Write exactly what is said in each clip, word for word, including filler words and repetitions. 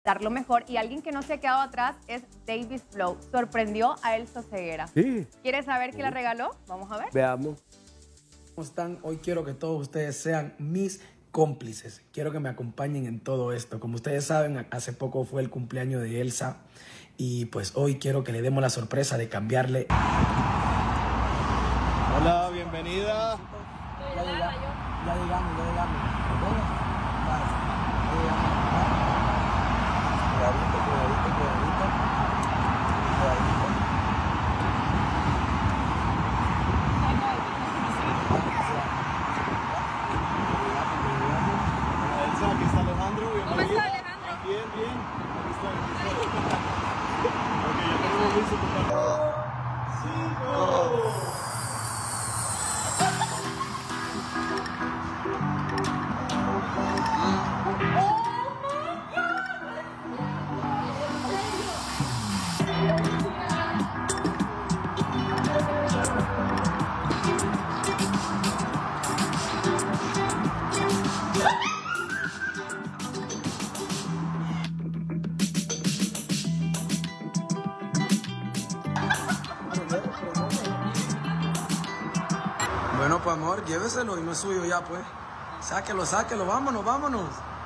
dar lo mejor, y alguien que no se ha quedado atrás es David Flow. Sorprendió a Elsa Ceguera. Sí. ¿Quieres saber qué le regaló? Vamos a ver. Veamos. ¿Cómo están? Hoy quiero que todos ustedes sean mis cómplices. Quiero que me acompañen en todo esto. Como ustedes saben, hace poco fue el cumpleaños de Elsa y pues hoy quiero que le demos la sorpresa de cambiarle. Hola, bienvenida. Ya llegamos, ya llegamos, ya llegamos. Cuidadito, cuidadito, cuidadito. Cuidadito. Elsa, aquí está Alejandro. Bienvenido. ¿Cómo está, Alejandro? Bien, bien. Aquí está, aquí está. Ok, ya tenemos listo tu carro. ¡Cinco! Bueno, pues amor, lléveselo y no es suyo ya, pues. Sáquelo, sáquelo, vámonos, vámonos.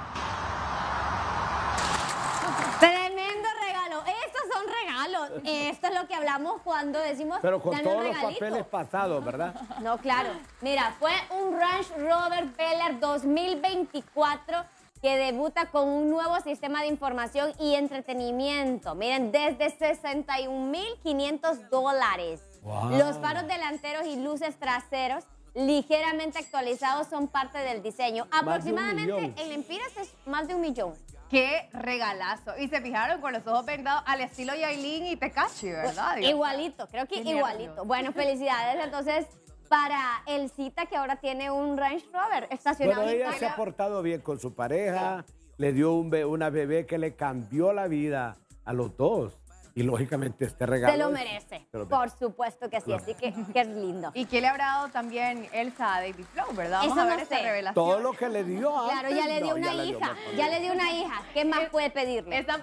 Tremendo regalo. Estos son regalos. Esto es lo que hablamos cuando decimos. Pero con "Dame un todos los regalito". papeles pasados, ¿verdad? No, claro. Mira, fue un Range Rover Bel Air dos mil veinticuatro que debuta con un nuevo sistema de información y entretenimiento. Miren, desde sesenta y un mil quinientos dólares. Wow. Los faros delanteros y luces traseros ligeramente actualizados son parte del diseño. Más de un Aproximadamente millón. en Lempiras es más de un millón. ¡Qué regalazo! Y se fijaron con los ojos vendados al estilo Yailin y Tekashi, ¿verdad? Dios. Igualito, creo que Qué igualito. nervios. Bueno, felicidades entonces para Elcita, que ahora tiene un Range Rover estacionado Bueno, en ella casa. se ha portado bien con su pareja, le dio un be- una bebé que le cambió la vida a los dos. Y lógicamente este regalo... Se lo es- merece, se lo por supuesto que sí, así que, que es lindo. ¿Y qué le habrá dado también Elsa a David Flow, verdad? Vamos Eso a no ver esta sé. revelación. Todo lo que le dio Claro, antes, ya le dio no, una ya le dio hija, más. ya le dio una hija. ¿Qué más puede pedirle? Esta